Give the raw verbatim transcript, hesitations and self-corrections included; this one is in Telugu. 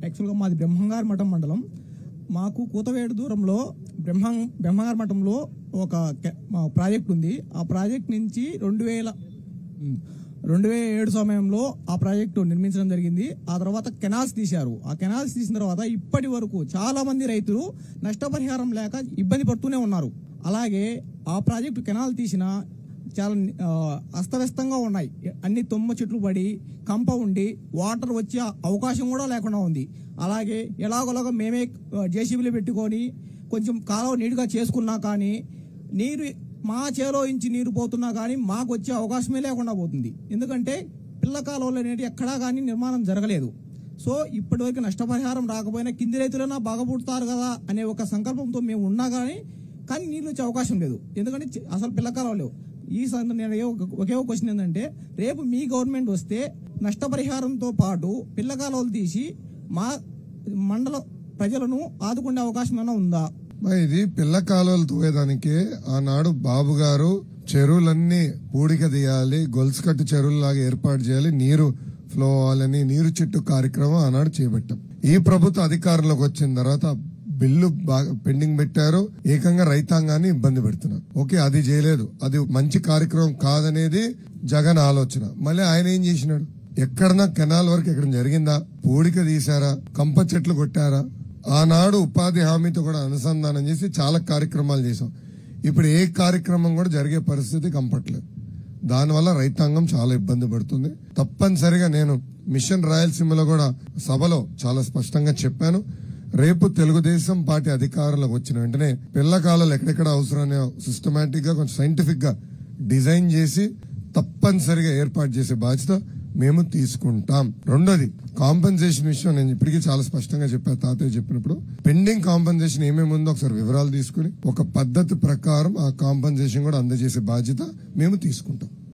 యాక్చువల్గా మాది బ్రహ్మంగారి మఠం మండలం. మాకు కూతవేడు దూరంలో బ్రహ్మం బ్రహ్మంగారి మఠంలో ఒక ప్రాజెక్ట్ ఉంది. ఆ ప్రాజెక్ట్ నుంచి రెండు వేల రెండు వేల ఏడు సమయంలో ఆ ప్రాజెక్టు నిర్మించడం జరిగింది. ఆ తర్వాత కెనాల్స్ తీశారు. ఆ కెనాల్స్ తీసిన తర్వాత ఇప్పటి వరకు చాలా మంది రైతులు నష్టపరిహారం లేక ఇబ్బంది పడుతూనే ఉన్నారు. అలాగే ఆ ప్రాజెక్టు కెనాల్ తీసిన చాలా అస్తవ్యస్తంగా ఉన్నాయి. అన్ని తుమ్మ చెట్లు పడి కంప ఉండి వాటర్ వచ్చే అవకాశం కూడా లేకుండా ఉంది. అలాగే ఎలాగోలాగా మేమే జేసీబీలు పెట్టుకొని కొంచెం కాలువ నీటుగా చేసుకున్నా కానీ నీరు మా చేలో ఇంచి నీరు పోతున్నా కానీ మాకు వచ్చే అవకాశమే లేకుండా పోతుంది. ఎందుకంటే పిల్ల కాలువలు అనేవి ఎక్కడా కానీ నిర్మాణం జరగలేదు. సో ఇప్పటివరకు నష్టపరిహారం రాకపోయినా కింది రైతులైనా బాగా పుడతారు కదా అనే ఒక సంకల్పంతో మేము ఉన్నా కానీ కానీ నీళ్ళు వచ్చే అవకాశం లేదు. ఎందుకంటే అసలు పిల్ల కాలువ లేవు. ఈ నేను ఒకే ఒక క్వశ్చన్ ఏంటంటే, రేపు మీ గవర్నమెంట్ వస్తే నష్టపరిహారంతో పాటు పిల్ల కాలువలు తీసి మా మండల ప్రజలను ఆదుకునే అవకాశం ఏమైనా ఉందా? ఇది పిల్ల కాలువలు తవ్వేదానికి ఆనాడు బాబు గారు చెరువులన్నీ పూడిక తీయాలి, గొలుసు కట్టు చెరువులాగా ఏర్పాటు చేయాలి, నీరు ఫ్లో అవ్వాలని నీరు చెట్టు కార్యక్రమం ఆనాడు చేపట్టాం. ఈ ప్రభుత్వ అధికారంలోకి వచ్చిన తర్వాత బిల్లు బాగా పెండింగ్ పెట్టారు. ఏకంగా రైతాంగాన్ని ఇబ్బంది పెడుతున్నారు. ఓకే, అది చేయలేదు, అది మంచి కార్యక్రమం కాదనేది జగన్ ఆలోచన. మళ్ళీ ఆయన ఏం చేసినాడు? ఎక్కడన్నా కెనాల్ వరకు ఎక్కడ జరిగిందా? పూడిక తీశారా? కంప చెట్లు కొట్టారా? ఆనాడు ఉపాధి హామీతో కూడా అనుసంధానం చేసి చాలా కార్యక్రమాలు చేశాం. ఇప్పుడు ఏ కార్యక్రమం కూడా జరిగే పరిస్థితి కంపట్లేదు. దానివల్ల రైతాంగం చాలా ఇబ్బంది పడుతుంది. తప్పనిసరిగా నేను మిషన్ రాయలసీమలో కూడా సభలో చాలా స్పష్టంగా చెప్పాను. రేపు తెలుగుదేశం పార్టీ అధికారంలోకి వచ్చిన వెంటనే పిల్ల కాలువలు ఎక్కడెక్కడ అవసరమనే సిస్టమేటిక్ గా కొంచెం సైంటిఫిక్ గా డిజైన్ చేసి తప్పనిసరిగా ఏర్పాటు చేసే బాధ్యత మేము తీసుకుంటాం. రెండోది కాంపెన్సేషన్ విషయం నేను ఇప్పటికీ చాలా స్పష్టంగా చెప్పాను. తాతయ్య చెప్పినప్పుడు పెండింగ్ కాంపెన్సేషన్ ఏమేమి ఉందో ఒకసారి వివరాలు తీసుకుని ఒక పద్ధతి ప్రకారం ఆ కాంపెన్సేషన్ కూడా అందజేసే బాధ్యత మేము తీసుకుంటాం.